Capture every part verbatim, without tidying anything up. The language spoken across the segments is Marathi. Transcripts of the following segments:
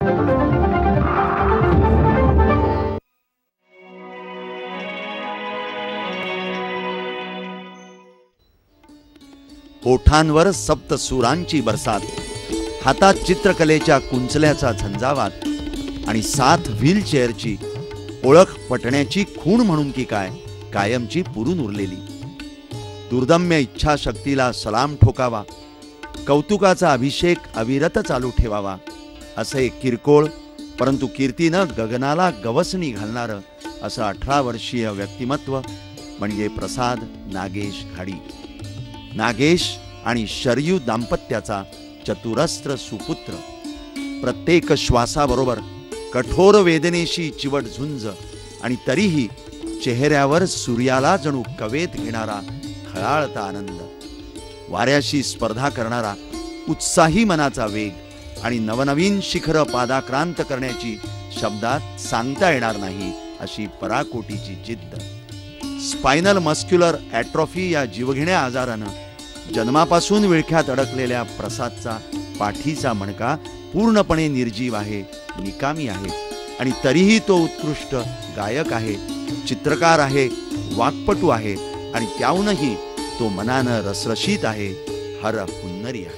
ओठांवर सप्तसुरांची बरसात, हातात चित्रकलेच्या कुंचल्याचा झंझावात आणि साथ व्हीलचेअरची ओळख पटण्याची खूण म्हणून की काय कायमची पुरून उरलेली. दुर्दम्य इच्छाशक्तीला सलाम ठोकावा, कौतुकाचा अभिषेक अविरत चालू ठेवावा, असे किरकोळ परंतु कीर्तीनं गगनाला गवसणी घालणारं असं अठरा वर्षीय व्यक्तिमत्व म्हणजे प्रसाद नागेश घाडी. नागेश आणि शरयू दाम्पत्याचा चतुरस्त्र सुपुत्र. प्रत्येक श्वासाबरोबर कठोर वेदनेशी चिवट झुंज आणि तरीही चेहऱ्यावर सूर्याला जणू कवेत घेणारा खळाळता आनंद. वाऱ्याशी स्पर्धा करणारा उत्साही मनाचा वेग आणि नवनवीन शिखर पादाक्रांत करण्याची शब्दात सांगता येणार नाही अशी पराकोटीची जिद्द. स्पायनल मस्क्युलर ॲट्रॉफी या जीवघेण्या आजारानं जन्मापासून विळख्यात अडकलेल्या प्रसादचा पाठीचा मणका पूर्णपणे निर्जीव आहे, निकामी आहे आणि तरीही तो उत्कृष्ट गायक आहे, चित्रकार आहे, वाक्पटू आहे आणि त्याहूनही तो मनानं रसरशीत आहे, हर हुन्नरी आहे.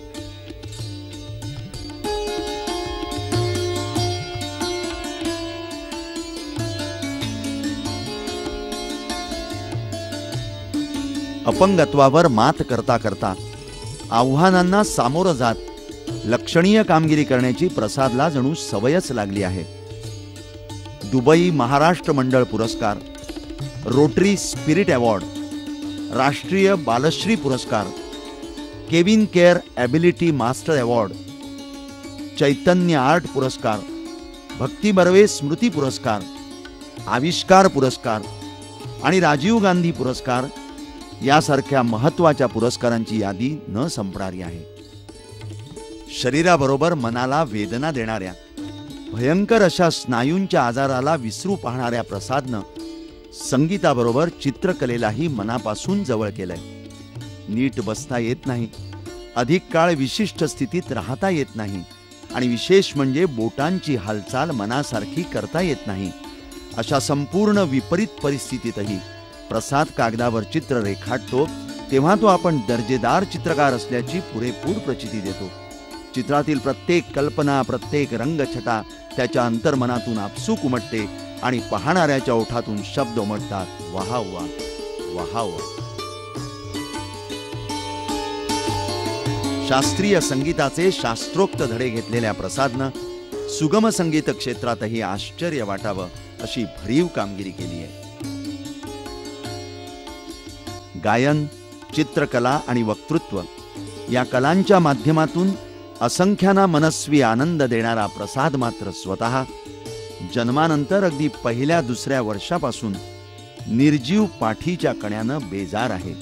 अपंगत्वावर मात करता करता आव्हानांना सामोरं जात लक्षणीय कामगिरी करण्याची प्रसादला जणू सवयच लागली आहे. दुबई महाराष्ट्र मंडळ पुरस्कार, रोटरी स्पिरिट अवॉर्ड, राष्ट्रीय बालश्री पुरस्कार, Kevin care ability master award, Chaitanya art पुरस्कार, भक्ती बर्वे स्मृती पुरस्कार, आविष्कार पुरस्कार आणि राजीव गांधी पुरस्कार यासारख्या महत्त्वाच्या पुरस्कारांची यादी न संपणारी आहे. शरीराबरोबर मनाला वेदना देणाऱ्या भयंकर अशा स्नायूंच्या आजाराला विसरू पाहणाऱ्या प्रसादनं संगीताबरोबर चित्रकलेलाही मनापासून जवळ केलंय. नीट बसता येत नाही, अधिक काळ विशिष्ट स्थितीत राहता येत नाही आणि विशेष म्हणजे बोटांची हालचाल मनासारखी करता येत नाही. अशा संपूर्ण विपरीत परिस्थितीतही प्रसाद कागदावर चित्र रेखाटतो तेव्हा तो आपण दर्जेदार चित्रकार असल्याची पुरेपूर प्रचिती देतो. चित्रातील प्रत्येक कल्पना, प्रत्येक रंगछटा त्याच्या अंतर्मनातून आपसूक उमटते आणि पाहणाऱ्याच्या ओठातून शब्द उमटतात, वाहावा वाहावा. शास्त्रीय संगीताचे शास्त्रोक्त धडे घेतलेल्या प्रसादनं सुगम संगीत क्षेत्रातही आश्चर्य वाटावं अशी भरीव कामगिरी केली आहे. गायन, चित्रकला आणि वक्तृत्व या कलांच्या माध्यमातून असंख्यांना मनस्वी आनंद देणारा प्रसाद मात्र स्वतः जन्मानंतर अगदी पहिल्या दुसऱ्या वर्षापासून निर्जीव पाठीच्या कण्यानं बेजार आहे.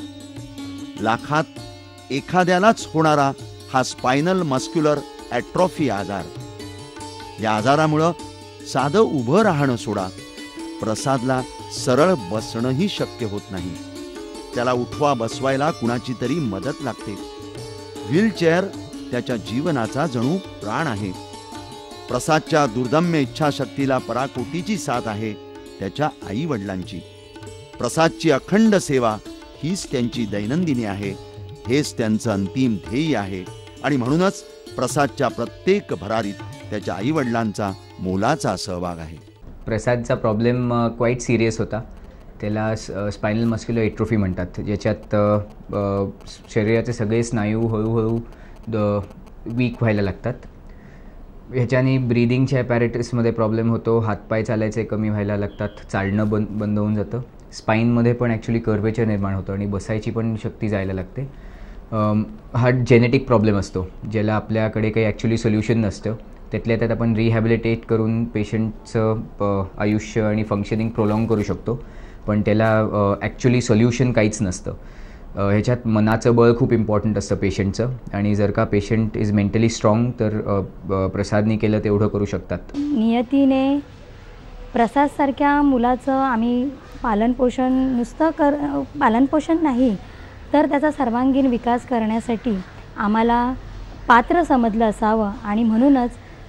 लाखात एखाद्यालाच होणारा हा स्पायनल मस्क्युलर ॲट्रॉफी आजार. या आजारामुळं साधं उभं राहणं सोडा, प्रसादला सरळ बसणंही शक्य होत नाही. त्याला उठवा बसवायला कुणाची तरी मदत लागते. व्हीलचेअर त्याच्या जीवनाचा जणू प्राण आहे. प्रसादच्या दुर्दम्य इच्छाशक्तीला पराकोटीची साथ आहे त्याच्या आई वडिलांची. प्रसादची अखंड सेवा हीच त्यांची दैनंदिनी आहे, हेच त्यांचं अंतिम ध्येय आहे आणि म्हणूनच प्रसादच्या प्रत्येक भरारीत त्याच्या आई वडिलांचा मोलाचा सहभाग आहे. प्रसादचा प्रॉब्लेम क्वाईट सिरियस होता. त्याला स्पायनल मस्क्युलर एट्रोफी म्हणतात, ज्याच्यात शरीराचे सगळे स्नायू हळूहळू वीक व्हायला लागतात. ह्याच्याने ब्रीदिंगच्या ॲपॅरेटसमध्ये प्रॉब्लेम होतो, हातपाय चालायचे कमी व्हायला लागतात, चालणं बंद बंद होऊन जातं. स्पाईनमध्ये पण ॲक्च्युली कर्वेचर निर्माण होतं आणि बसायची पण शक्ती जायला लागते. हा जेनेटिक प्रॉब्लेम असतो ज्याला आपल्याकडे काही ॲक्च्युली सोल्युशन नसतं. त्यातल्या त्यात आपण रिहॅबिलिटेट करून पेशंटचं आयुष्य आणि फंक्शनिंग प्रोलॉंग करू शकतो, पण त्याला ॲक्च्युली सोल्युशन काहीच नसतं. ह्याच्यात मनाचं बळ खूप इम्पॉर्टंट असतं पेशंटचं, आणि जर का पेशंट इज मेंटली स्ट्रॉंग तर प्रसादनी केलं तेवढं करू शकतात. नियतीने प्रसादसारख्या मुलाचं आम्ही पालनपोषण नुसतं कर पालनपोषण नाही तर त्याचा सर्वांगीण विकास करण्यासाठी आम्हाला पात्र समजलं असावं, आणि म्हणूनच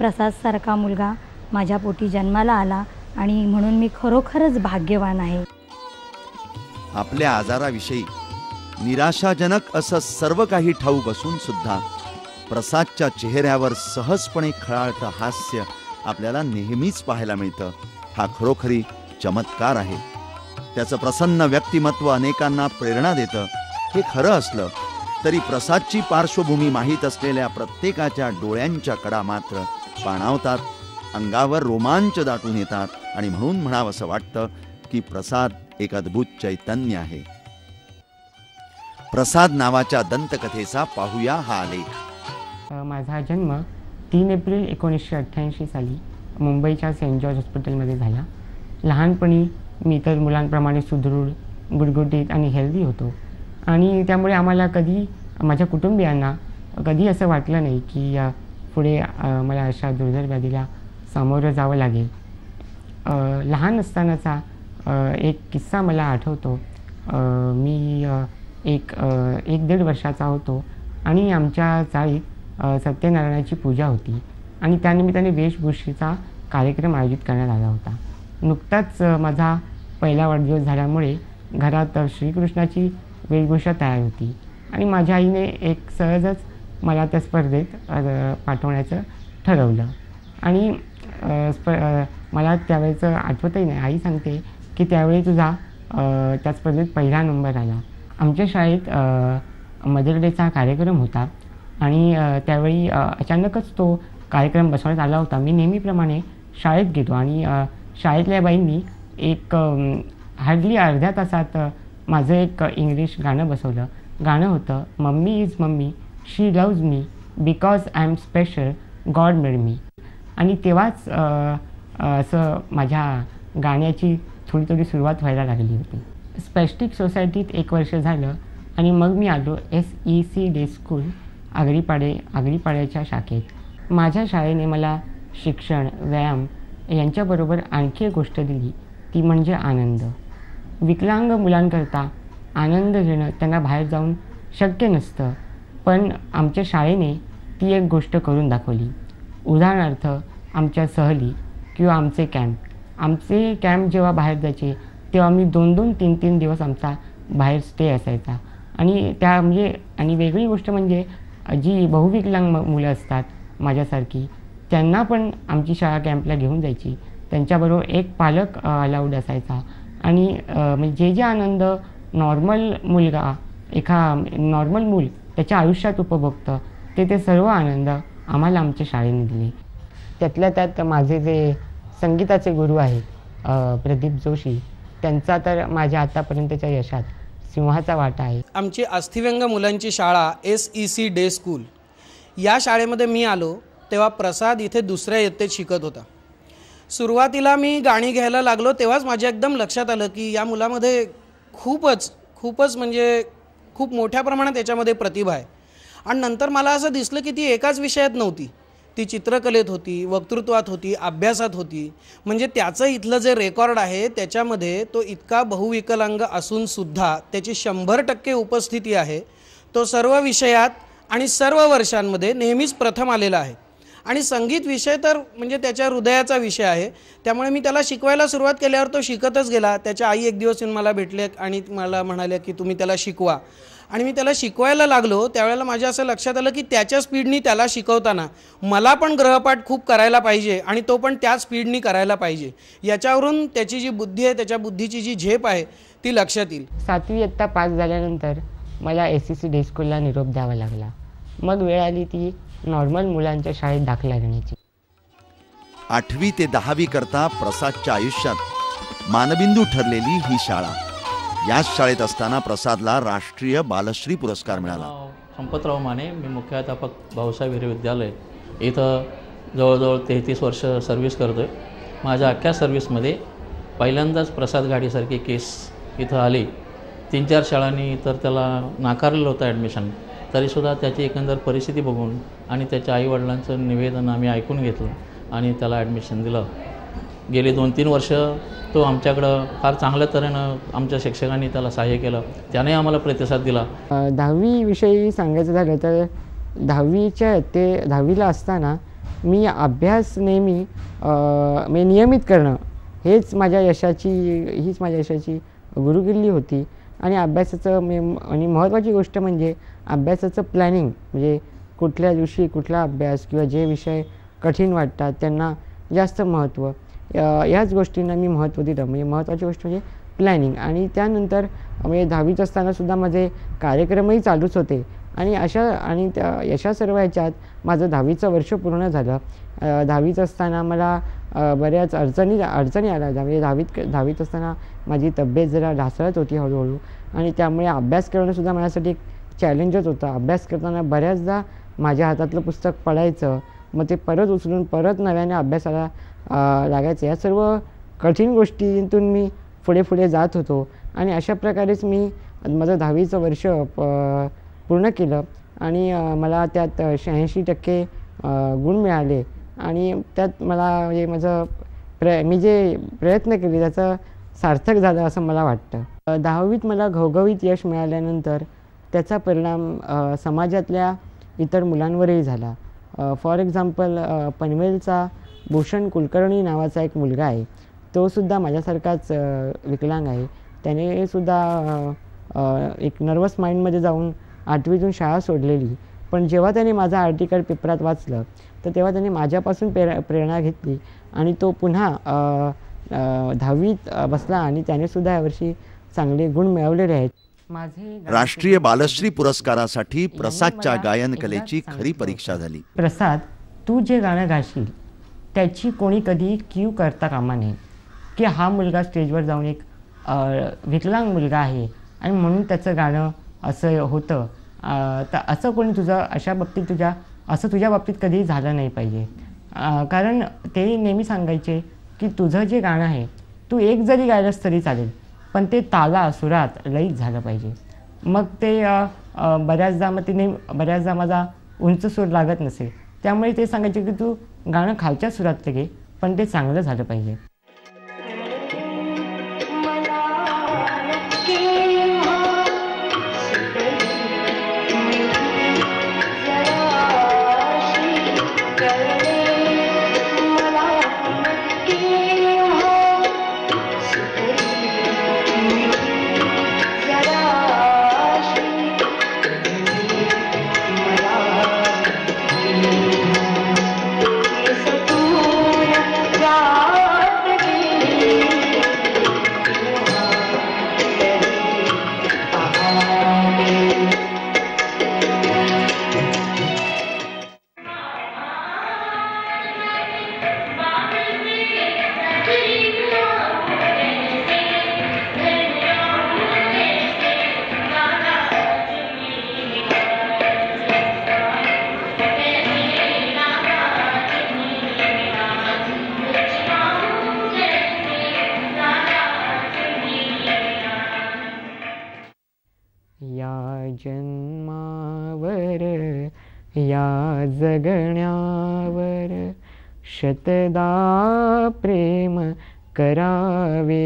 प्रसादसारखा मुलगा माझ्या पोटी जन्माला आला आणि म्हणून मी खरोखरच भाग्यवान आहे. आपल्या आजाराविषयी निराशाजनक असं सर्व काही ठाऊक असून सुद्धा प्रसादच्या चेहऱ्यावर सहजपणे खळाळतं हास्य आपल्याला नेहमीच पाहायला मिळतं. हा खरोखरी चमत्कार आहे. त्याचं प्रसन्न व्यक्तिमत्व अनेकांना प्रेरणा देतं. हे खरं असलं तरी प्रसादची पार्श्वभूमी माहीत असलेल्या प्रत्येकाच्या डोळ्यांच्या कडा मात्र पाणावतात, अंगावर रोमांच दाटून येतात आणि म्हणून म्हणावंसं वाटतं की प्रसाद एक अद्भुत चैतन्य आहे. प्रसाद नावाच्या दंतकथेचा पाहूया हा आलेख. माझा जन्म तीन एप्रिल एकोणीसशे अठ्ठ्याऐंशी साली मुंबईच्या सेंट जॉर्ज हॉस्पिटलमध्ये झाला. लहानपणी मी इतर मुलांप्रमाणे सुदृढ, गुडगुटीत आणि हेल्दी होतो आणि त्यामुळे आम्हाला कधी, माझ्या कुटुंबियांना कधी असं वाटलं नाही की पुढे मला अशा दुर्धर व्याधीला सामोरं जावं लागेल. लहान असतानाचा एक किस्सा मला आठवतो. मी एक एक दीड वर्षाचा होतो आणि आमच्या चाळीत सत्यनारायणाची पूजा होती आणि त्यानिमित्ताने वेशभूषेचा कार्यक्रम आयोजित करण्यात आला होता. नुकताच माझा पहिला वाढदिवस झाल्यामुळे घरात श्रीकृष्णाची वेशभूषा तयार होती आणि माझ्या आईने एक सहजच मला त्या स्पर्धेत पाठवण्याचं ठरवलं आणि स्प मला त्यावेळेचं आठवतही नाही. आई सांगते की त्यावेळी तुझा त्या स्पर्धेत पहिला नंबर आला. आमच्या शाळेत मदर डेचा कार्यक्रम होता आणि त्यावेळी अचानकच तो कार्यक्रम बसवण्यात आला होता. मी नेहमीप्रमाणे शाळेत गेलो आणि शाळेतल्या बाईंनी एक हार्डली अर्ध्या तासात माझं एक इंग्लिश गाणं बसवलं. गाणं होतं, mummy is mummy, she loves me because I am special, God made me. आणि तेव्हाच असं माझ्या गाण्याची थोडी थोडी सुरुवात व्हायला लागली होती. स्पॅस्टिक सोसायटीत एक वर्ष झालं आणि मग मी आलो S E C day school आगरीपाडे आगरीपाड्याच्या शाखेत. माझ्या शाळेने मला शिक्षण, व्यायाम यांच्याबरोबर आणखी एक गोष्ट दिली, ती म्हणजे आनंद. विकलांग मुलांकरता आनंद घेणं त्यांना बाहेर जाऊन शक्य नसतं, पण आमच्या शाळेने ती एक गोष्ट करून दाखवली. उदाहरणार्थ आमच्या सहली किंवा आमचे कॅम्प. आमचे कॅम्प जेव्हा बाहेर जायचे तेव्हा आम्ही दोन दोन तीन तीन दिवस आमचा बाहेर स्टे असायचा आणि त्या म्हणजे आणि वेगळी गोष्ट म्हणजे जी बहुविकलांग मुलं असतात माझ्यासारखी, त्यांना पण आमची शाळा कॅम्पला घेऊन जायची. त्यांच्याबरोबर एक पालक अलाउड असायचा आणि म्हणजे जे जे आनंद नॉर्मल मुलगा, एका नॉर्मल मूल त्याच्या आयुष्यात उपभोगतं, ते ते सर्व आनंद आम्हाला आमच्या शाळेने दिले. त्यातल्या त्यात माझे जे संगीताचे गुरु आहेत प्रदीप जोशी, त्यांचा तर माझ्या आतापर्यंतच्या यशात सिंहाचा वाटा आहे. आमची अस्थिव्यंग मुलांची शाळा S E C day school, या शाळेमध्ये मी आलो तेव्हा प्रसाद इथे दुसऱ्या इयत्तेत शिकत होता. सुरुवातीला मी गाणी घ्यायला लागलो तेव्हाच माझ्या एकदम लक्षात आलं की या मुलामध्ये खूपच खूपच म्हणजे खूप मोठ्या प्रमाणात याच्यामध्ये प्रतिभा आहे. आणि नंतर मला असं दिसलं की ती एकाच विषयात नव्हती, ती चित्रकलेत होती, वक्तृत्वात होती, अभ्यासात होती. म्हणजे त्याचं इथलं जे रेकॉर्ड आहे त्याच्यामध्ये तो इतका बहुविकलांग असूनसुद्धा त्याची शंभर टक्के उपस्थिती आहे. तो सर्व विषयात आणि सर्व वर्षांमध्ये नेहमीच प्रथम आलेला आहे. आणि संगीत विषय तर म्हणजे त्याच्या हृदयाचा विषय आहे, त्यामुळे मी त्याला शिकवायला सुरुवात केल्यावर तो शिकतच गेला. त्याच्या आई एक दिवस येऊन मला भेटले आणि मला म्हणाल्या की तुम्ही त्याला शिकवा. आणि मी त्याला शिकवायला लागलो त्यावेळेला माझ्या असं लक्षात आलं की त्याच्या स्पीडनी त्याला शिकवताना मला पण ग्रहपाठ खूप करायला पाहिजे आणि तो पण त्याच स्पीडनी करायला पाहिजे. याच्यावरून त्याची जी बुद्धी आहे, त्याच्या बुद्धीची जी झेप आहे ती लक्षात येईल. सातवी इयत्ता पास झाल्यानंतर मला एस सी सी डे स्कूलला निरोप द्यावा लागला. मग वेळ आली ती नॉर्मल मुलांच्या शाळेत दाखला घेण्याची. आठवी ते दहावी करता प्रसादच्या आयुष्यात मानबिंदू ठरलेली ही शाळा. याच शाळेत असताना प्रसादला राष्ट्रीय बालश्री पुरस्कार मिळाला. संपतराव माने, मी मुख्याध्यापक भाऊसाहेब हिरे विद्यालय इथं जवळजवळ तेहतीस वर्ष सर्व्हिस करतो आहे. माझ्या अख्ख्या सर्व्हिसमध्ये पहिल्यांदाच प्रसाद गाडीसारखी केस इथं आली. तीन चार शाळांनी तर त्याला नाकारलेलं होतं ॲडमिशन, तरीसुद्धा त्याची एकंदर परिस्थिती बघून आणि त्याच्या आईवडिलांचं निवेदन आम्ही ऐकून घेतलं आणि त्याला ॲडमिशन दिलं. गेली दोन तीन वर्ष तो आमच्याकडं फार चांगल्या तऱ्हेनं आमच्या शिक्षकांनी त्याला सहाय्य केलं, त्याने आम्हाला प्रतिसाद दिला. दहावीविषयी सांगायचं झालं तर दहावीच्या ते दहावीला असताना मी अभ्यास नेहमी मी नियमित करणं हेच माझ्या यशाची हीच माझ्या यशाची गुरुकिल्ली होती. आणि अभ्यासाचं मी आणि महत्त्वाची गोष्ट म्हणजे अभ्यासाचं प्लॅनिंग, म्हणजे कुठल्या दिवशी कुठला अभ्यास किंवा जे विषय कठीण वाटतात त्यांना जास्त महत्त्व, याच गोष्टींना मी महत्त्व दिलं. म्हणजे महत्त्वाची गोष्ट म्हणजे प्लॅनिंग. आणि त्यानंतर म्हणजे दहावीत असतानासुद्धा माझे कार्यक्रमही चालूच होते आणि अशा आणि त्या यशा सर्व ह्याच्यात माझं दहावीचं वर्ष पूर्ण झालं. दहावीत असताना मला बऱ्याच अडचणी अडचणी आल्या. म्हणजे दहावीत दहावीत असताना माझी तब्येत जरा ढासळत होती हळूहळू आणि त्यामुळे अभ्यास करणंसुद्धा माझ्यासाठी एक चॅलेंजच होतं. अभ्यास करताना बऱ्याचदा माझ्या हातातलं पुस्तक पडायचं, मग ते परत उचलून परत नव्याने अभ्यासाला लागायचं. या सर्व कठीण गोष्टींतून मी पुढे पुढे जात होतो आणि अशा प्रकारेच मी माझं दहावीचं वर्ष प पूर्ण केलं आणि मला त्यात शहाऐंशी टक्के गुण मिळाले आणि त्यात मला म्हणजे माझं प्र मी जे प्रयत्न केले त्याचं सार्थक झालं असं मला वाटतं. दहावीत मला घवघवीत यश मिळाल्यानंतर त्याचा परिणाम समाजातल्या इतर मुलांवरही झाला. फॉर एक्झाम्पल पनवेलचा भूषण कुलकर्णी नावाचा एक मुलगा आहे, तोसुद्धा माझ्यासारखाच विकलांग आहे. त्याने सुद्धा एक नर्वस माइंडमध्ये जाऊन आठवीतून शाळा सोडलेली, पण जेव्हा त्याने माझं आर्टिकल पेपरात वाचलं तर तेव्हा त्याने माझ्यापासून प्रेर प्रेरणा घेतली आणि तो पुन्हा दहावीत बसला आणि त्यानेसुद्धा यावर्षी चांगले गुण मिळवलेले आहेत. माझे राष्ट्रीय बालश्री पुरस्कारासाठी प्रसादच्या गायन कलेची खरी परीक्षा झाली. प्रसाद, तू जे गाणं गाशील त्याची कोणी कधी कीव करता कामा नये की हा मुलगा स्टेजवर जाऊन एक विकलांग मुलगा आहे आणि म्हणून त्याचं गाणं असं होतं. तर असं कोणी तुझं अशा बाबतीत तुझ्या असं तुझ्या बाबतीत कधीही झालं नाही पाहिजे. कारण ते नेहमी सांगायचे की तुझं जे गाणं आहे तू एक जरी गायलंस तरी चालेल, पण ते ताला सुरात लयीत झालं पाहिजे. मग ते बऱ्याचदा मग ते नेहमी बऱ्याचदा माझा उंच सूर लागत नसेल, त्यामुळे ते सांगायचे की तू गाणं खालच्या सुरातलं घे, पण ते चांगलं झालं पाहिजे. जन्मावर या जगण्यावर शतदा प्रेम करावे,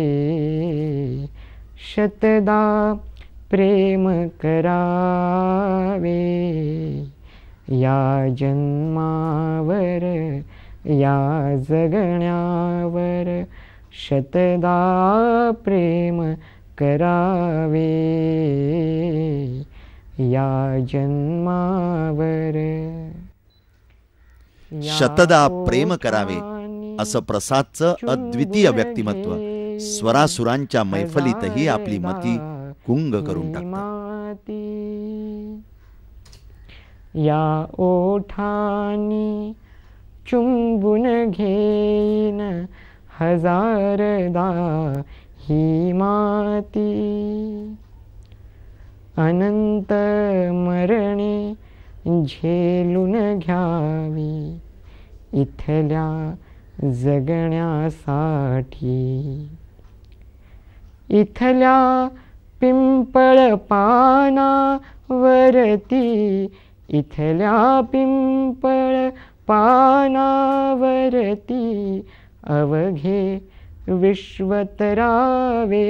शतदा प्रेम करावे. या जन्मावर या जगण्यावर शतदा प्रेम करावे. या जन्मावर शतदा प्रेम करावे असं प्रसादचं अद्वितीय व्यक्तिमत्व स्वरासुरांच्या मैफलीतही आपली मती कुंग करून टाकतं. या ओठानी चुंबून घेईन हजारदा ही माती, अनंत मरणे झेलून घ्यावी इथल्या जगण्यासाठी. इथल्या पिंपळ पानावरती, इथल्या पिंपळ पानावरती अवघे विश्वतरावे.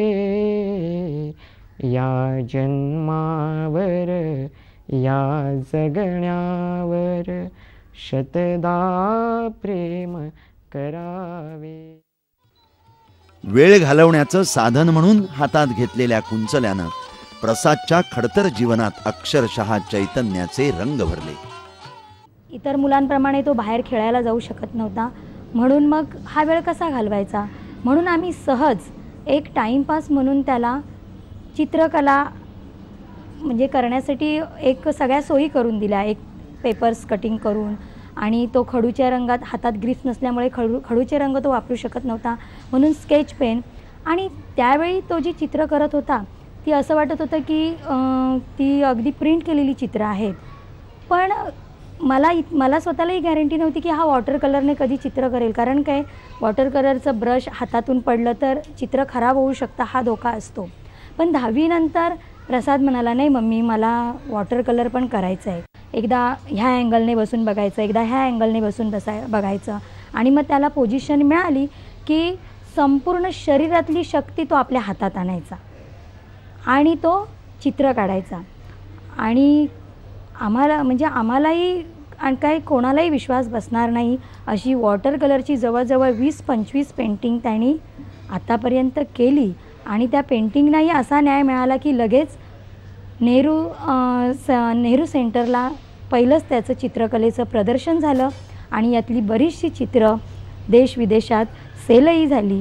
या जन्मावर या जगण्यावर शतदा प्रेम करावे. वेळ घालवण्याचं साधन म्हणून हातात घेतलेल्या कुंचल्यानं प्रसादच्या खडतर जीवनात अक्षरशः चैतन्याचे रंग भरले. इतर मुलांप्रमाणे तो बाहेर खेळायला जाऊ शकत नव्हता, म्हणून मग हा वेळ कसा घालवायचा, म्हणून आम्ही सहज एक टाईमपास म्हणून त्याला चित्रकला म्हणजे करण्यासाठी एक सगळ्या सोयी करून दिल्या. एक पेपर्स कटिंग करून, आणि तो खडूच्या रंगात, हातात ग्रीस नसल्यामुळे खडू खडूचे रंग तो वापरू शकत नव्हता, म्हणून स्केच पेन. आणि त्यावेळी तो जी चित्र करत होता ती असं वाटत होतं की ती अगदी प्रिंट केलेली चित्र आहेत. पण मला इत मला स्वतःलाही गॅरंटी नव्हती की हा वॉटर कलरने कधी चित्र करेल, कारण काय वॉटर कलरचं ब्रश हातातून पडलं तर चित्र खराब होऊ शकतं, हा धोका असतो. पण दहावीनंतर प्रसाद म्हणाला, नाही मम्मी मला वॉटर कलर पण करायचं आहे, एकदा ह्या अँगलने बसून बघायचं, एकदा ह्या अँगलने बसून बसाय बघायचं. आणि मग त्याला पोझिशन मिळाली की संपूर्ण शरीरातली शक्ती तो आपल्या हातात आणायचा आणि तो चित्र काढायचा. आणि आम्हाला म्हणजे आम्हालाही आणि काही कोणालाही विश्वास बसणार नाही अशी वॉटर कलरची जवळजवळ वीस पंचवीस पेंटिंग त्यांनी आतापर्यंत केली. आणि त्या पेंटिंगनाही असा न्याय मिळाला की लगेच नेहरू स नेहरू सेंटरला पहिलंच त्याचं चित्रकलेचं प्रदर्शन झालं आणि यातली बरीचशी चित्र देश विदेशात सेलही झाली.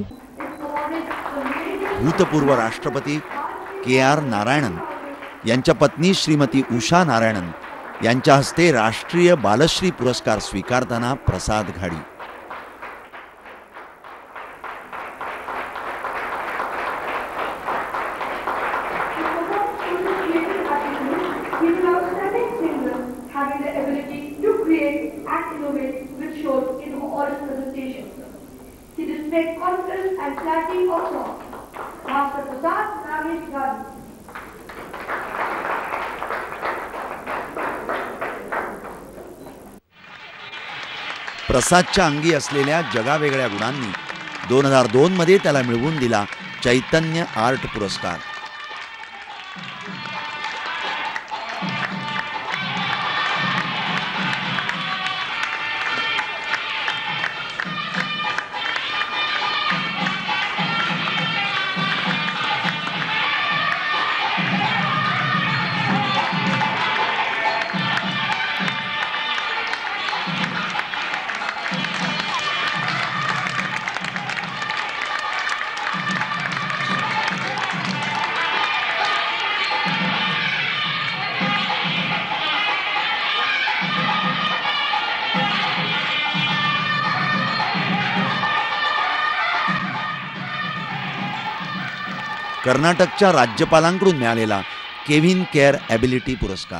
भूतपूर्व राष्ट्रपती के आर नारायणन यांच्या पत्नी श्रीमती उषा नारायणन यांच्या हस्ते राष्ट्रीय बालश्री पुरस्कार स्वीकारताना प्रसाद घाडी. प्रसादच्या अंगी असलेल्या जगावेगळ्या गुणांनी दोन हजार दोन मध्ये त्याला मिळवून दिला चैतन्य आर्ट पुरस्कार. कर्नाटकच्या राज्यपालांकडून मिळालेला केव्हिन केअर ॲबिलिटी पुरस्कार.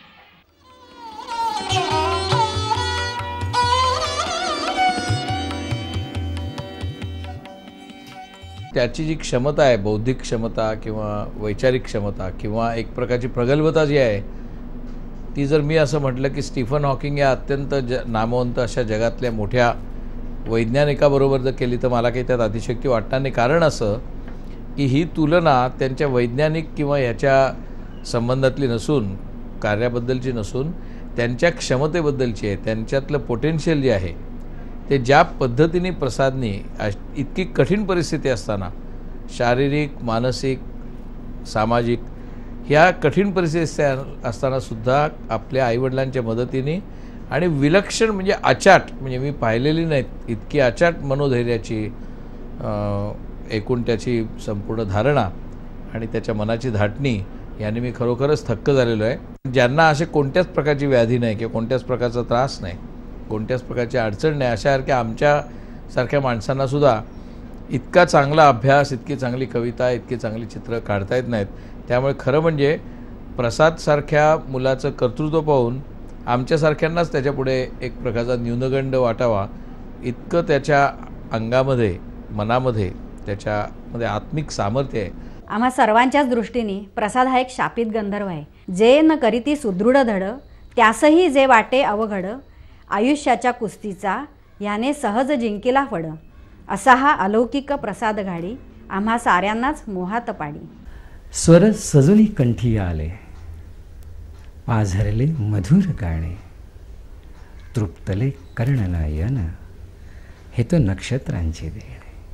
त्याची जी क्षमता आहे, बौद्धिक क्षमता किंवा वैचारिक क्षमता किंवा एक प्रकारची प्रगल्भता जी आहे, ती जर मी असं म्हटलं की स्टीफन हॉकिंग या अत्यंत ज नामवंत अशा जगातल्या मोठ्या वैज्ञानिकाबरोबर जर केली तर मला काही त्यात अतिशयोक्ती वाटणार नाही. कारण असं की ही तुलना त्यांच्या वैज्ञानिक किंवा याच्या संबंधातली नसून, कार्याबद्दलची नसून, त्यांच्या क्षमतेबद्दलची आहे. त्यांच्यातलं पोटेन्शियल जे आहे ते ज्या पद्धतीने प्रसादनी इतकी कठीण परिस्थिती असताना, शारीरिक, मानसिक, सामाजिक ह्या कठीण परिस्थिती असतानासुद्धा आपल्या आईवडिलांच्या मदतीने आणि विलक्षण म्हणजे अचाट, म्हणजे मी पाहिलेली नाहीत इतकी अचाट मनोधैर्याची एकूण त्याची संपूर्ण धारणा आणि त्याच्या मनाची धाटणी याने मी खरोखरच थक्क झालेलो आहे. ज्यांना असे कोणत्याच प्रकारची व्याधी नाही किंवा कोणत्याच प्रकारचा त्रास नाही, कोणत्याच प्रकारची अडचण नाही, अशासारख्या आमच्यासारख्या माणसांनासुद्धा इतका चांगला अभ्यास, इतकी चांगली कविता, इतकी चांगली चित्र काढता येत नाहीत. त्यामुळे खरं म्हणजे प्रसादसारख्या मुलाचं कर्तृत्व पाहून आमच्यासारख्यांनाच त्याच्यापुढे एक प्रकारचा न्यूनगंड वाटावा इतकं त्याच्या अंगामध्ये, मनामध्ये, त्याच्यामध्ये आत्मिक सामर्थ्य आहे. आम्हा सर्वांच्याच दृष्टीने प्रसाद हा एक शापित गंधर्व आहे. जे न करीती सुदृढ धड, त्यासही जे वाटे अवघड, आयुष्याच्या कुस्तीचा याने सहज जिंकिला फड, असा हा अलौकिक प्रसाद घाडी आम्हा साऱ्यांनाच मोहात पाडी. स्वर सजुली कंठी आले, पाझरले मधुर गाणे, तृप्तले कर्णनयन, हे तो नक्षत्रांचे देण.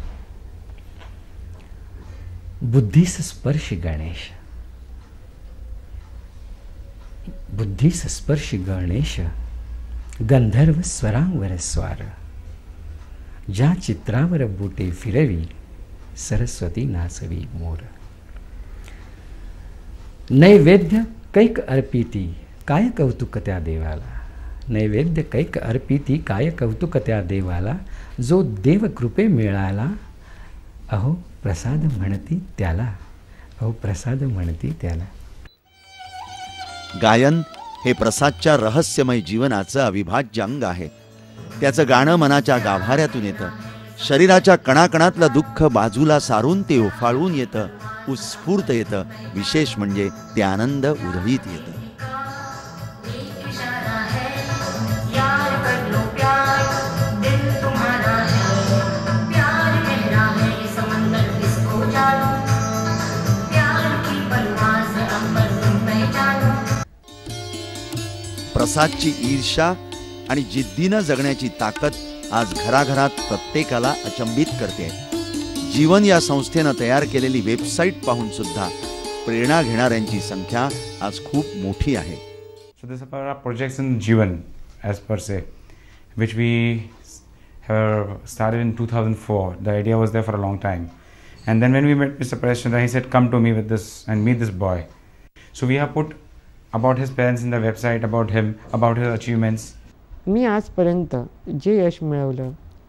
बुद्धीस स्पर्शी गणेश, बुद्धीस स्पर्शी गणेश, गंधर्व स्वरांवर स्वार. ज्या चित्रावर बोटे फिरवी, सरस्वती नाचवी मोर. नैवेद्य कैक अर्पिती, काय कौतुक त्या देवाला. नैवेद्य कैक अर्पिती, काय कौतुक त्या देवाला. जो देव कृपे मिळाला, अहो प्रसाद म्हणती त्याला. अहो प्रसाद म्हणती त्याला. गायन हे प्रसादच्या रहस्यमय जीवनाचं अविभाज्य अंग आहे. त्याचं गाणं मनाच्या गाभाऱ्यातून येतं. शरीराच्या कणाकणातलं दुःख बाजूला सारून ते उफाळून येतं, उत्स्फूर्त येतं. विशेष म्हणजे ते आनंद उधळीत येतं. प्रसादची ईर्ष्या आणि जिद्दीनं जगण्याची ताकद आज घराघरात प्रत्येकाला अचंबित करते. जीवन या संस्थेनं तयार केलेली वेबसाईट पाहून सुद्धा प्रेरणा घेणाऱ्यांची संख्या आज खूप मोठी आहे. So this is about our projects in Jeevan as per se, which we have started in two thousand four. The idea was there for a long time. And then when we met Mister Paresh Chandra, he said, come to me with this and meet this boy. So we have put about his parents in the website, about him, about his achievements. मी आजपर्यंत जे यश मिळवलं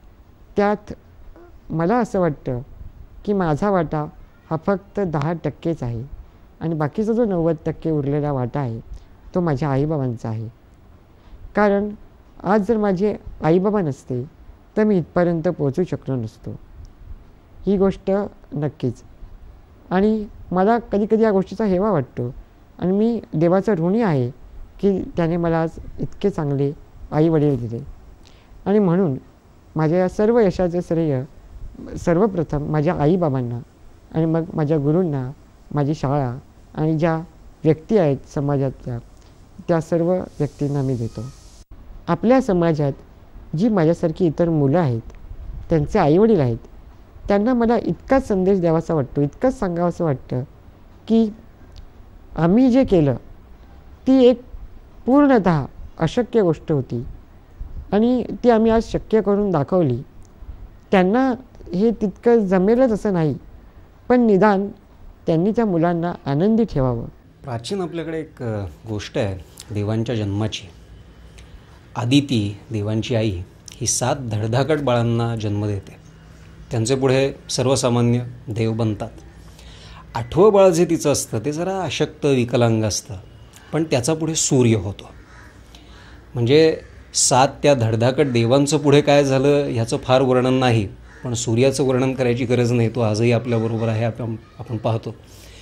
त्यात मला असं वाटतं की माझा वाटा हा फक्त दहा टक्केच आहे आणि बाकीचा जो नव्वद टक्के उरलेला वाटा आहे तो माझ्या आईबाबांचा आहे. कारण आज जर माझे आईबाबा नसते तर मी इथपर्यंत पोहोचू शकलो नसतो. ही गोष्ट नक्कीच. आणि मला कधी कधी या गोष्टीचा हेवा वाटतो आणि मी देवाचा ऋणी आहे की त्याने मला आज इतके चांगले आई वडील दिले. आणि म्हणून माझ्या या सर्व यशाचे श्रेय सर्वप्रथम माझ्या आईबाबांना आणि मग माझ्या गुरूंना, माझी शाळा आणि ज्या व्यक्ती आहेत समाजातल्या त्या सर्व व्यक्तींना मी देतो. आपल्या समाजात जी माझ्यासारखी इतर मुलं आहेत, त्यांचे आईवडील आहेत, त्यांना मला इतकाच संदेश द्यावासा वाटतो, इतकंच सांगावंसं वाटतं की आम्ही जे केलं ती एक पूर्णतः अशक्य गोष्ट होती आणि ती आम्ही आज शक्य करून दाखवली. त्यांना हे तितकं जमेलच असं नाही, पण निदान त्यांनी त्या मुलांना आनंदी ठेवावं. प्राचीन आपल्याकडे एक गोष्ट आहे देवांच्या जन्माची. आदिती, देवांची आई, ही सात धडधाकट बाळांना जन्म देते. त्यांचे पुढे सर्वसामान्य देव बनतात. आठवं बाळ जे तिचं असतं ते जरा अशक्त विकलांग असतं, पण त्याचा पुढे सूर्य होतो. म्हणजे सात त्या धडधाकट देवांचं पुढे काय झालं ह्याचं फार वर्णन नाही, पण सूर्याचं वर्णन करायची गरज नाही. तो आजही आपल्याबरोबर आहे, आपण आपण पाहतो.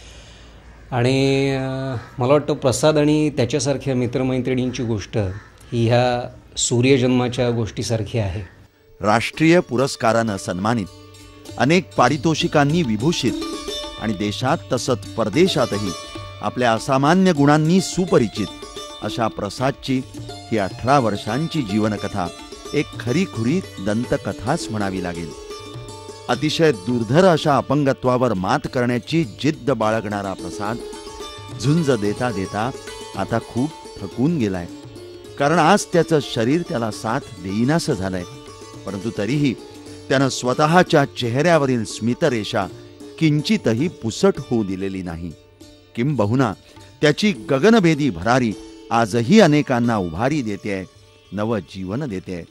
आणि मला वाटतं प्रसाद आणि त्याच्यासारख्या मित्रमैत्रिणींची गोष्ट ही ह्या सूर्यजन्माच्या गोष्टीसारखी आहे. राष्ट्रीय पुरस्कारानं सन्मानित, अनेक पारितोषिकांनी विभूषित आणि देशात तसंच परदेशातही आपल्या असामान्य गुणांनी सुपरिचित अशा प्रसादची ही अठरा वर्षांची जीवनकथा एक खरीखुरी दंतकथाच म्हणावी लागेल. अतिशय दुर्धर अशा अपंगत्वावर मात करण्याची जिद्द बाळगणारा प्रसाद झुंज देता देता आता खूप थकून गेलाय. कारण आज त्याचं शरीर त्याला साथ देईनासं झालंय. परंतु तरीही त्यानं स्वतःच्या चेहऱ्यावरील स्मितरेषा किंचितही पुसट होऊ दिलेली नाही. किंबहुना त्याची गगनभेदी भरारी आजही अनेकांना उभारी देते, नव जीवन देते.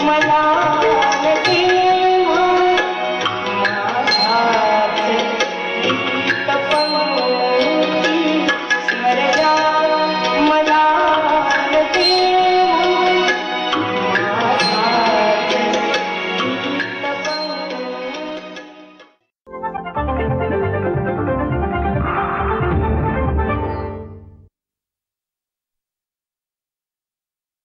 मला